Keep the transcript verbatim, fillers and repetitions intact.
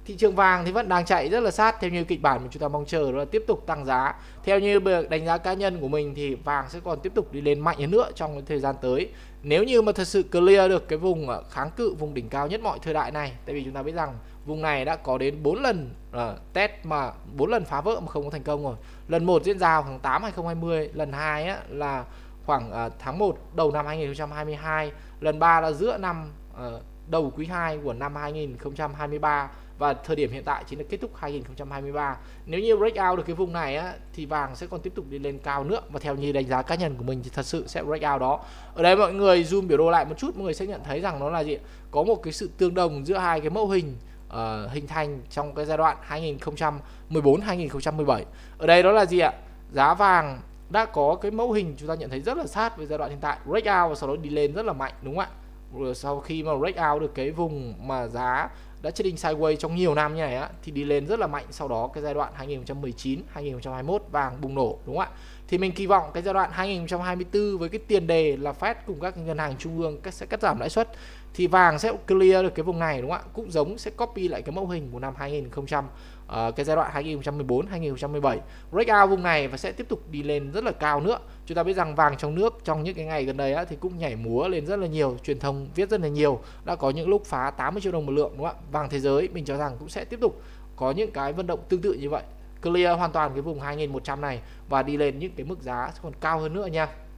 thị trường vàng thì vẫn đang chạy rất là sát theo như kịch bản mà chúng ta mong chờ, đó là tiếp tục tăng giá. Theo như đánh giá cá nhân của mình thì vàng sẽ còn tiếp tục đi lên mạnh hơn nữa trong cái thời gian tới, nếu như mà thật sự clear được cái vùng kháng cự, vùng đỉnh cao nhất mọi thời đại này. Tại vì chúng ta biết rằng vùng này đã có đến bốn lần uh, test mà bốn lần phá vỡ mà không có thành công rồi. Lần một diễn ra vào tháng tám hai không hai không, lần hai á, là khoảng uh, tháng một đầu năm hai nghìn không trăm hai mươi hai, lần ba là giữa năm uh, đầu quý hai của năm hai nghìn không trăm hai mươi ba, và thời điểm hiện tại chính là kết thúc hai nghìn không trăm hai mươi ba. Nếu như break out được cái vùng này á, thì vàng sẽ còn tiếp tục đi lên cao nữa, và theo như đánh giá cá nhân của mình thì thật sự sẽ break out đó. Ở đây mọi người zoom biểu đồ lại một chút, mọi người sẽ nhận thấy rằng nó là gì? Có một cái sự tương đồng giữa hai cái mẫu hình uh, hình thành trong cái giai đoạn hai nghìn không trăm mười bốn hai nghìn không trăm mười bảy. Ở đây đó là gì ạ? Giá vàng đã có cái mẫu hình chúng ta nhận thấy rất là sát với giai đoạn hiện tại, break out và sau đó đi lên rất là mạnh, đúng không ạ? Rồi sau khi mà break out được cái vùng mà giá đã trading sideways trong nhiều năm như này á, thì đi lên rất là mạnh. Sau đó cái giai đoạn hai nghìn không trăm mười chín hai nghìn không trăm hai mươi mốt vàng bùng nổ, đúng không ạ? Thì mình kỳ vọng cái giai đoạn hai nghìn không trăm hai mươi tư với cái tiền đề là Fed cùng các ngân hàng trung ương sẽ cắt giảm lãi suất, thì vàng sẽ clear được cái vùng này, đúng không ạ? Cũng giống sẽ copy lại cái mẫu hình của năm hai nghìn không trăm uh, cái giai đoạn hai nghìn không trăm mười bốn hai nghìn không trăm mười bảy, break out vùng này và sẽ tiếp tục đi lên rất là cao nữa. Chúng ta biết rằng vàng trong nước trong những cái ngày gần đây á, thì cũng nhảy múa lên rất là nhiều, truyền thông viết rất là nhiều, đã có những lúc phá tám mươi triệu đồng một lượng, đúng không ạ? Vàng thế giới mình cho rằng cũng sẽ tiếp tục có những cái vận động tương tự như vậy, clear hoàn toàn cái vùng hai nghìn một trăm này và đi lên những cái mức giá còn cao hơn nữa nha.